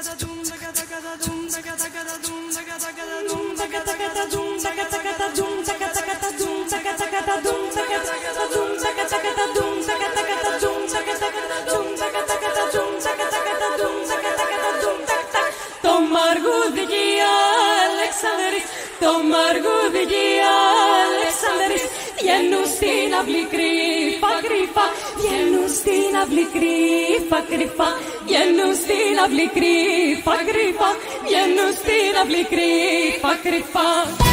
Το μαργούδι Αλεξανδρής, το μαργούδι Αλεξανδρής, βγαίνουν στην αυλή κρύφα κρύφα, βγαίνουν στην αυλή κρύφα κρύφα, βγαίνουν στην αυλή κρύφα κρύφα, βγαίνουν στην αυλή κρύφα κρύφα.